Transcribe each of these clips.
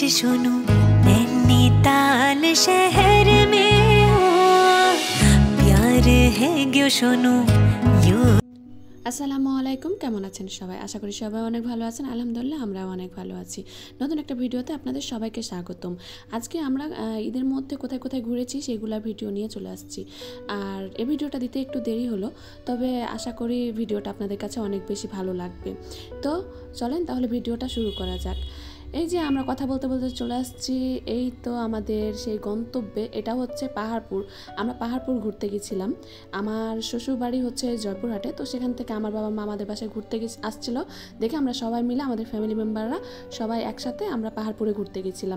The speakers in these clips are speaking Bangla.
सुनूं नैनीताल शहर में हो प्यार है क्यों सुनूं यू। আসসালামু আলাইকুম, কেমন আছেন সবাই? আশা করি সবাই অনেক ভালো আছেন। আলহামদুলিল্লাহ আমরাও অনেক ভালো আছি। নতুন একটা ভিডিওতে আপনাদের সবাইকে স্বাগতম। আজকে আমরা ঈদের মধ্যে কোথায় কোথায় ঘুরেছি সেগুলোর ভিডিও নিয়ে চলে আসছি। আর এই ভিডিওটা দিতে একটু দেরি হলো, তবে আশা করি ভিডিওটা আপনাদের কাছে অনেক বেশি ভালো লাগবে। তো চলেন তাহলে ভিডিওটা শুরু করা যাক। এই যে আমরা কথা বলতে বলতে চলে আসছি এই তো আমাদের সেই গন্তব্যে। এটা হচ্ছে পাহাড়পুর। আমরা পাহাড়পুর ঘুরতে গেছিলাম। আমার শ্বশুর বাড়ি হচ্ছে জয়পুরহাটে, তো সেখান থেকে আমার বাবা মা আমাদের বাসায় ঘুরতে আসছিল দেখে আমরা সবাই মিলে, আমাদের ফ্যামিলি মেম্বাররা সবাই একসাথে আমরা পাহাড়পুরে ঘুরতে গেছিলাম।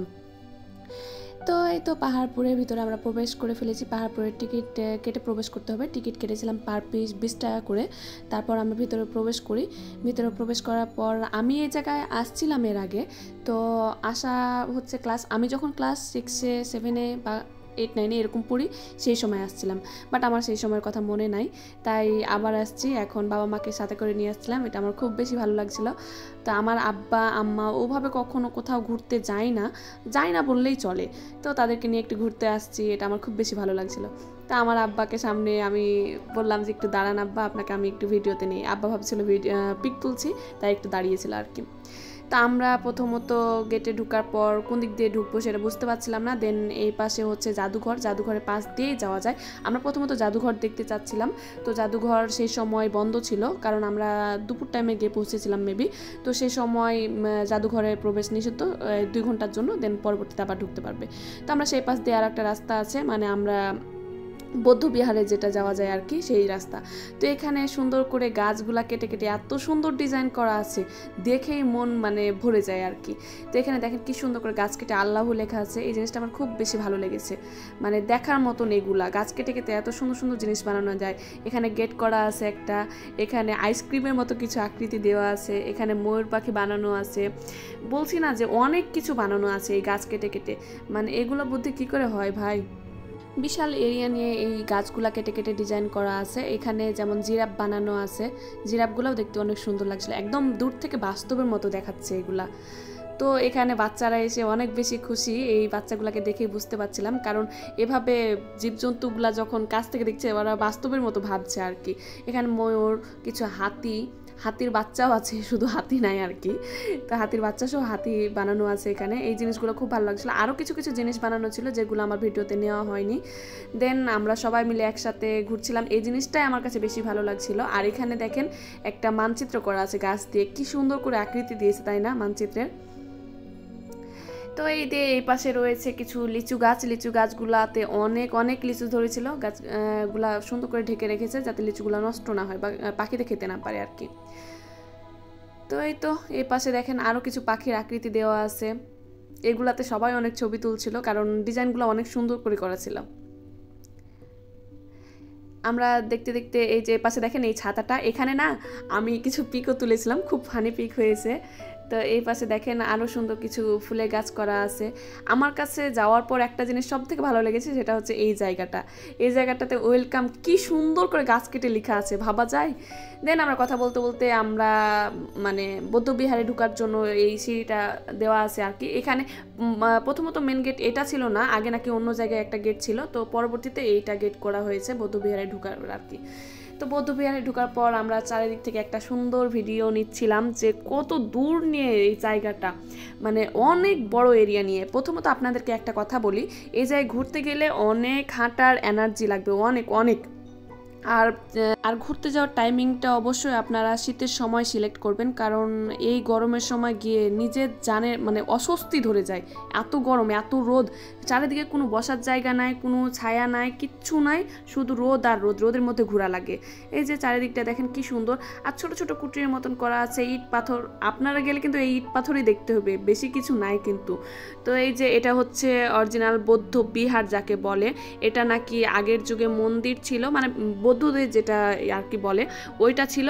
তো এই তো পাহাড়পুরের ভিতরে আমরা প্রবেশ করে ফেলেছি। পাহাড়পুরের টিকিট কেটে প্রবেশ করতে হবে। টিকিট কেটেছিলাম পার পিস 20 টাকা করে। তারপর আমরা ভিতরে প্রবেশ করি। ভিতরে প্রবেশ করার পর আমি এই জায়গায় আসছিলাম এর আগে। তো আসা হচ্ছে আমি যখন ক্লাস 6-এ 7-এ বা 8-9-এ এরকম পড়ি, সেই সময় আসছিলাম, বাট আমার সেই সময়ের কথা মনে নাই, তাই আবার আসছি। এখন বাবা মাকে সাথে করে নিয়ে আসছিলাম, এটা আমার খুব বেশি ভালো লাগছিল। তো আমার আব্বা আম্মা ওভাবে কখনো কোথাও ঘুরতে যায় না বললেই চলে, তো তাদেরকে নিয়ে একটু ঘুরতে আসছি, এটা আমার খুব বেশি ভালো লাগছিল। তা আমার আব্বাকে সামনে আমি বললাম যে একটু দাঁড়ান আব্বা, আপনাকে আমি একটু ভিডিওতে নিই। আব্বা ভাবছিল পিক তুলছি, তাই একটু দাঁড়িয়েছিল আর কি। তা আমরা প্রথমত গেটে ঢুকার পর কোন দিক দিয়ে ঢুকবো সেটা বুঝতে পারছিলাম না। দেন এই পাশে হচ্ছে জাদুঘরের পাশ দিয়েই যাওয়া যায়। আমরা প্রথমত জাদুঘর দেখতে চাচ্ছিলাম, তো জাদুঘর সেই সময় বন্ধ ছিল, কারণ আমরা দুপুর টাইমে গিয়ে পৌঁছেছিলাম মেবি। তো সেই সময় জাদুঘরে প্রবেশ নিষিদ্ধ 2 ঘন্টার জন্য, দেন পরবর্তীতে আবার ঢুকতে পারবে। তো আমরা সেই পাশ দিয়ে আর একটা রাস্তা আছে, মানে আমরা বৌদ্ধ বিহারে যেটা যাওয়া যায় আর কি, সেই রাস্তা। তো এখানে সুন্দর করে গাছগুলা কেটে কেটে এত সুন্দর ডিজাইন করা আছে, দেখেই মন মানে ভরে যায় আর কি। তো এখানে দেখেন কি সুন্দর করে গাছ কেটে আল্লাহ লেখা আছে, এই জিনিসটা আমার খুব বেশি ভালো লেগেছে। মানে দেখার মতন এগুলা গাছ কেটে কেটে এত সুন্দর সুন্দর জিনিস বানানো যায়। এখানে গেট করা আছে একটা, এখানে আইসক্রিমের মতো কিছু আকৃতি দেওয়া আছে, এখানে ময়ূর পাখি বানানো আছে। বলছি না যে অনেক কিছু বানানো আছে এই গাছ কেটে কেটে, মানে এগুলো বুদ্ধি কি করে হয় ভাই। বিশাল এরিয়া নিয়ে এই গাছগুলা কেটে কেটে ডিজাইন করা আছে। এখানে যেমন জিরাফ বানানো আছে, জিরাফগুলোও দেখতে অনেক সুন্দর লাগছিল, একদম দূর থেকে বাস্তবের মতো দেখাচ্ছে এগুলা। তো এখানে বাচ্চারা এসে অনেক বেশি খুশি, এই বাচ্চাগুলোকে দেখেই বুঝতে পারছিলাম, কারণ এভাবে জীবজন্তুগুলা যখন কাছ থেকে দেখছে ওরা বাস্তবের মতো ভাবছে আর কি। এখানে ময়ূর, কিছু হাতির বাচ্চাও আছে, শুধু হাতি নাই আর কি। তো হাতির বাচ্চা সহ হাতি বানানো আছে এখানে। এই জিনিসগুলো খুব ভালো লাগছিলো। আরও কিছু কিছু জিনিস বানানো ছিল যেগুলো আমার ভিডিওতে নেওয়া হয়নি। দেন আমরা সবাই মিলে একসাথে ঘুরছিলাম, এই জিনিসটাই আমার কাছে বেশি ভালো লাগছিল। আর এখানে দেখেন একটা মানচিত্র করা আছে গাছ দিয়ে, কি সুন্দর করে আকৃতি দিয়েছে তাই না মানচিত্রের। তো এই পাশে রয়েছে কিছু লিচু গাছগুলাতে অনেক অনেক লিচু ধরেছিল। গাছগুলা সুন্দর করে ঢেকে রেখেছে যাতে লিচুগুলা নষ্ট না হয় বা পাখিতে খেতে না পারে আর কি। তো এই পাশে দেখেন আরও কিছু পাখির আকৃতি দেওয়া আছে, এগুলাতে সবাই অনেক ছবি তুলছিল, কারণ ডিজাইনগুলো অনেক সুন্দর করে করা ছিল। আমরা দেখতে দেখতে এই যে পাশে দেখেন এই ছাতাটা, এখানে না আমি কিছু পিকও তুলেছিলাম, খুব ফানি পিক হয়েছে। তো এই পাশে দেখেন আরও সুন্দর কিছু ফুলের গাছ করা আছে। আমার কাছে যাওয়ার পর একটা জিনিস সব থেকে ভালো লেগেছে, সেটা হচ্ছে এই জায়গাটাতে ওয়েলকাম, কি সুন্দর করে গাছ কেটে লেখা আছে, ভাবা যায়। দেন আমরা কথা বলতে বলতে আমরা মানে বৌদ্ধবিহারে ঢোকার জন্য এই সিঁড়িটা দেওয়া আছে আর কি। এখানে প্রথমত মেন গেট এটা ছিল না, আগে নাকি অন্য জায়গায় একটা গেট ছিল, তো পরবর্তীতে এইটা গেট করা হয়েছে বৌদ্ধবিহারে ঢোকার আর কি। তো বৌদ্ধবিহারে ঢোকার পর আমরা চারিদিক থেকে একটা সুন্দর ভিডিও নিচ্ছিলাম যে কত দূর নিয়ে এই জায়গাটা, মানে অনেক বড় এরিয়া নিয়ে। প্রথমত আপনাদেরকে একটা কথা বলি, এই জায়গায় ঘুরতে গেলে অনেক হাঁটার এনার্জি লাগবে, অনেক অনেক। আর ঘুরতে যাওয়ার টাইমিংটা অবশ্যই আপনারা শীতের সময় সিলেক্ট করবেন, কারণ এই গরমের সময় গিয়ে নিজের জানের মানে অস্বস্তি ধরে যায়। এত গরম, এত রোদ, চারিদিকে কোনো বসার জায়গা নাই, কোনো ছায়া নাই, কিচ্ছু নাই, শুধু রোদ আর রোদের মধ্যে ঘোরা লাগে। এই যে চারিদিকটা দেখেন কি সুন্দর, আর ছোট ছোট কুটিরের মতন করা আছে, ইট পাথর। আপনারা গেলে কিন্তু এই ইট পাথরই দেখতে হবে, বেশি কিছু নাই কিন্তু। তো এই যে এটা হচ্ছে অরিজিনাল বৌদ্ধ বিহার যাকে বলে, এটা নাকি আগের যুগে মন্দির ছিল, মানে বৌদ্ধদের যেটা আর কি বলে ওইটা ছিল।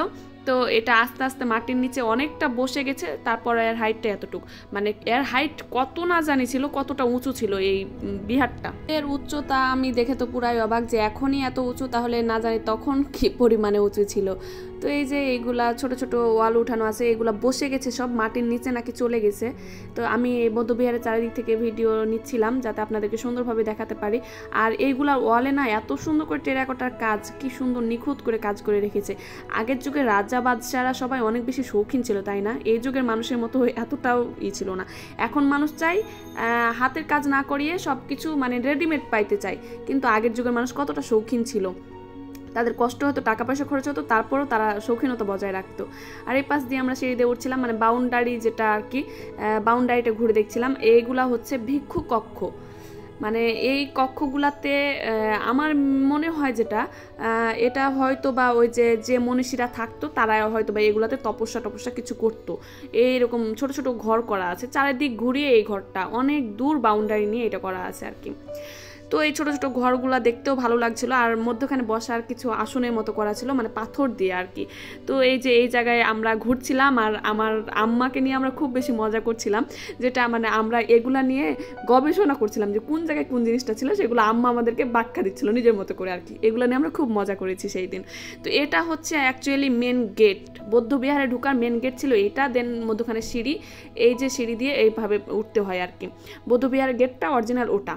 তো এটা আস্তে আস্তে মাটির নিচে অনেকটা বসে গেছে। তারপর এর হাইটটা এতটুকু, মানে এর হাইট কত না জানি ছিল, কতটা উঁচু ছিল এই বিহারটা। এর উচ্চতা আমি দেখে তো পুরাই অবাক যে এখনই এত উঁচু, তাহলে না জানি তখন কি পরিমাণে উঁচু ছিল। তো এই যে এইগুলা ছোট ছোট ওয়াল উঠানো আছে, এগুলা বসে গেছে সব, মাটির নিচে নাকি চলে গেছে। তো আমি এই বৌদ্ধবিহারের চারিদিক থেকে ভিডিও নিচ্ছিলাম যাতে আপনাদেরকে সুন্দরভাবে দেখাতে পারি। আর এইগুলা ওয়ালে না এত সুন্দর করে টেরাকোটার কাজ, কি সুন্দর নিখুঁত করে কাজ করে রেখেছে। আগের যুগে রাজা বাদশারা সবাই অনেক বেশি শৌখিন ছিল, তাই না? এই যুগের মানুষের মতো এতটাও ছিল না। এখন মানুষ চাই হাতের কাজ না করিয়ে সব কিছু মানে রেডিমেড পাইতে চাই, কিন্তু আগের যুগের মানুষ কতটা শৌখিন ছিল, তাদের কষ্ট হতো, টাকা পয়সা খরচ হতো, তারপরও তারা শৌখিনতা বজায় রাখতো। আর এই পাশ দিয়ে আমরা সিঁড়ি দিয়ে উঠছিলাম, মানে বাউন্ডারি যেটা আর কি, বাউন্ডারিটা ঘুরে দেখছিলাম। এইগুলা হচ্ছে ভিক্ষু কক্ষ। মানে এই কক্ষগুলাতে আমার মনে হয় যেটা এটা হয়তো বা ওই যে মনীষীরা থাকতো তারা হয়তো বা এগুলাতে তপস্যা কিছু করতো। এইরকম ছোট ছোট ঘর করা আছে, চারিদিক ঘুরিয়ে এই ঘরটা অনেক দূর বাউন্ডারি নিয়ে এটা করা আছে আর কি। তো এই ছোট ছোট ঘরগুলা দেখতেও ভালো লাগছিল, আর মধ্যখানে বসার কিছু আসনের মতো করা ছিল, মানে পাথর দিয়ে আর কি। তো এই যে এই জায়গায় আমরা ঘুরছিলাম, আর আমার আম্মাকে নিয়ে আমরা খুব বেশি মজা করছিলাম, যেটা মানে আমরা এগুলা নিয়ে গবেষণা করছিলাম যে কোন জায়গায় কোন জিনিসটা ছিল, সেগুলো আম্মা আমাদেরকে ব্যাখ্যা দিচ্ছিল নিজের মতো করে আর কি। এগুলো নিয়ে আমরা খুব মজা করেছি সেই দিন। তো এটা হচ্ছে অ্যাকচুয়ালি মেন গেট, বৌদ্ধবিহারে ঢোকার মেন গেট ছিল এটা। দেন মধ্যখানে সিঁড়ি, এই যে সিঁড়ি দিয়ে এইভাবে উঠতে হয় আর কি। বৌদ্ধবিহারের গেটটা অরিজিনাল ওটা।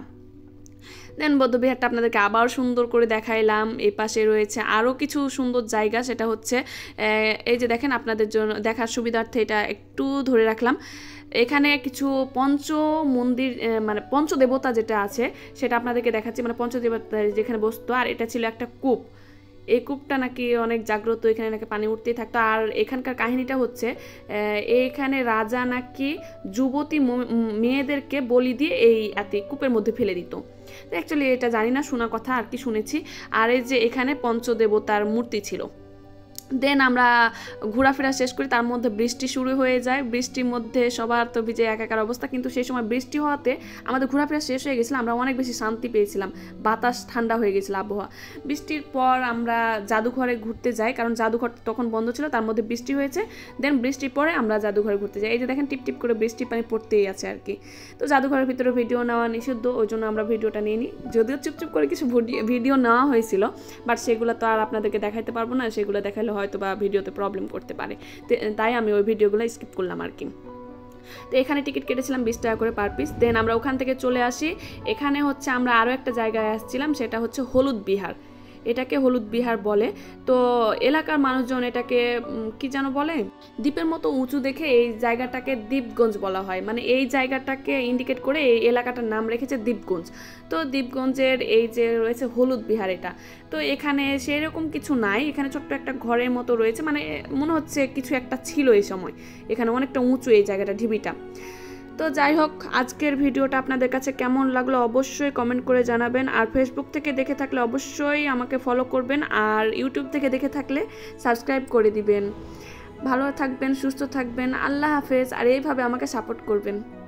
দেন বৌদ্ধবিহারটা আপনাদেরকে আবার সুন্দর করে দেখাইলাম। এই পাশে রয়েছে আরও কিছু সুন্দর জায়গা, সেটা হচ্ছে এই যে দেখেন, আপনাদের জন্য দেখার সুবিধার্থে এটা একটু ধরে রাখলাম। এখানে কিছু পঞ্চ মন্দির, মানে পঞ্চদেবতা যেটা আছে সেটা আপনাদেরকে দেখাচ্ছি, মানে পঞ্চদেবতা যেখানে বসতো। আর এটা ছিল একটা কূপ, এই কূপটা নাকি অনেক জাগ্রত, এখানে নাকি পানি উঠতেই থাকতো। আর এখানকার কাহিনীটা হচ্ছে এইখানে রাজা নাকি যুবতী মেয়েদেরকে বলি দিয়ে এই কূপের মধ্যে ফেলে দিত। অ্যাকচুয়ালি এটা জানি না, শোনা কথা আর কি, শুনেছি। আর এই যে এখানে পঞ্চদেবতার মূর্তি ছিল। দেন আমরা ঘোরাফেরা শেষ করি, তার মধ্যে বৃষ্টি শুরু হয়ে যায়। বৃষ্টির মধ্যে সবার তো ভিজে একাকার অবস্থা, কিন্তু সেই সময় বৃষ্টি হওয়াতে আমাদের ঘোরাফেরা শেষ হয়ে গেছিলো, আমরা অনেক বেশি শান্তি পেয়েছিলাম, বাতাস ঠান্ডা হয়ে গেছিলো আবহাওয়া। বৃষ্টির পর আমরা জাদুঘরে ঘুরতে যাই, কারণ জাদুঘর তখন বন্ধ ছিল, তার মধ্যে বৃষ্টি হয়েছে। দেন বৃষ্টির পরে আমরা জাদুঘরে ঘুরতে যাই। এই যে দেখেন টিপ টিপ করে বৃষ্টি পানি পড়তেই আছে আর কি। তো জাদুঘরের ভিতরে ভিডিও নেওয়া নিষিদ্ধ, ওই জন্য আমরা ভিডিওটা নিয়ে নিই। যদিও চুপচুপ করে কিছু ভিডিও নেওয়া হয়েছিল, বাট সেগুলো তো আর আপনাদেরকে দেখাইতে পারবো না, সেগুলো দেখালে হয়তো বা ভিডিওতে প্রবলেম করতে পারে, তাই আমি ওই ভিডিওগুলো স্কিপ করলাম আর কি। তো এখানে টিকিট কেটেছিলাম 20 টাকা করে পার পিস। দেন আমরা ওখান থেকে চলে আসি। এখানে হচ্ছে আমরা আরও একটা জায়গায় আসছিলাম, সেটা হচ্ছে হলুদ বিহার। এটাকে হলুদ বিহার বলে। তো এলাকার মানুষজন এটাকে কি যেন বলে, দ্বীপের মতো উঁচু দেখে এই জায়গাটাকে দ্বীপগঞ্জ বলা হয়, মানে এই জায়গাটাকে ইন্ডিকেট করে এই এলাকাটার নাম রেখেছে দ্বীপগঞ্জ। তো দ্বীপগঞ্জের এই যে রয়েছে হলুদ বিহার এটা, তো এখানে সেরকম কিছু নাই, এখানে ছোট্ট একটা ঘরের মতো রয়েছে, মানে মনে হচ্ছে কিছু একটা ছিল এই সময়, এখানে অনেকটা উঁচু এই জায়গাটা, ঢিবিটা। তো যাই হোক, আজকের ভিডিওটা আপনাদের কাছে কেমন লাগলো অবশ্যই কমেন্ট করে জানাবেন। আর ফেসবুক থেকে দেখে থাকলে অবশ্যই আমাকে ফলো করবেন, আর ইউটিউব থেকে দেখে থাকলে সাবস্ক্রাইব করে দিবেন। ভালো থাকবেন, সুস্থ থাকবেন, আল্লাহ হাফেজ। আর এইভাবে আমাকে সাপোর্ট করবেন।